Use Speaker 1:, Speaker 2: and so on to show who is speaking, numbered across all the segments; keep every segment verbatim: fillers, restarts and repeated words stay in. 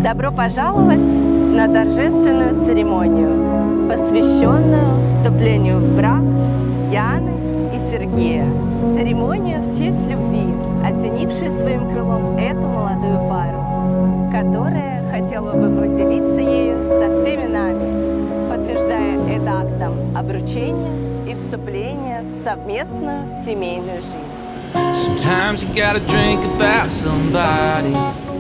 Speaker 1: Добро пожаловать на торжественную церемонию, посвященную вступлению в брак Яны и Сергея. Церемония в честь любви, осенившей своим крылом эту молодую пару, которая хотела бы поделиться ею со всеми нами, подтверждая это актом обручения и вступления в совместную семейную жизнь.
Speaker 2: Sometimes you gotta drink about somebody,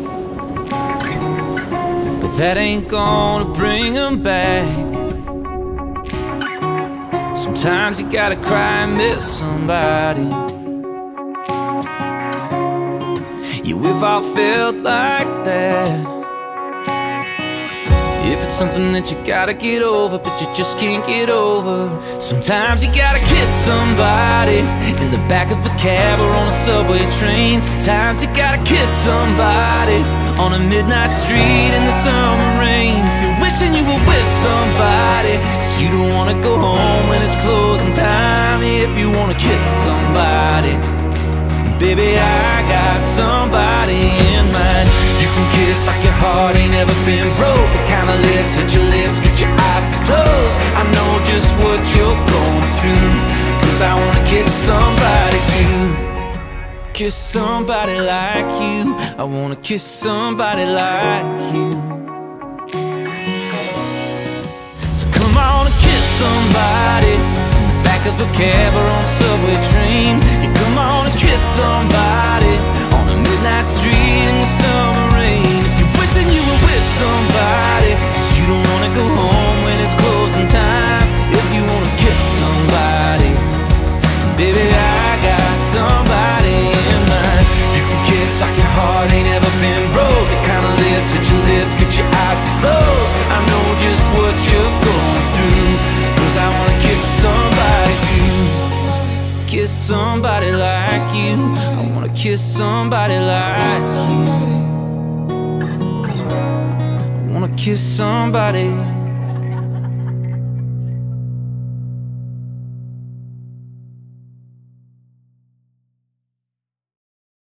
Speaker 2: but that ain't gonna bring them back. Sometimes you gotta cry and miss somebody. Yeah, we've all felt like that. If it's something that you gotta get over, but you just can't get over. Sometimes you gotta kiss somebody in the back of a cab or on a subway train. Sometimes you gotta kiss somebody on a midnight street in the summer rain. If you're wishing you were with somebody, cause you don't wanna go home when it's closing time. If you wanna kiss somebody, baby, I got somebody in mind. You can kiss like your heart ain't ever been broke. The kind of lips, hit your lips, get your eyes to close. I know just what you're going through, cause I wanna kiss somebody too. Kiss somebody like you, I wanna kiss somebody like you. So come on and kiss somebody in the back of a cab or on a subway train. Yeah, come on and kiss somebody on a midnight street in the summer rain. If you're wishing you were with somebody, cause you don't wanna go home when it's closing time. If you wanna kiss somebody, baby, I got somebody in mind. You can kiss like your heart ain't ever been broke. The kind of lips, hit your lips, get your eyes to close. I know just what you're going through, cause I wanna kiss somebody too. Kiss somebody like you, I wanna kiss somebody like you. I wanna kiss somebody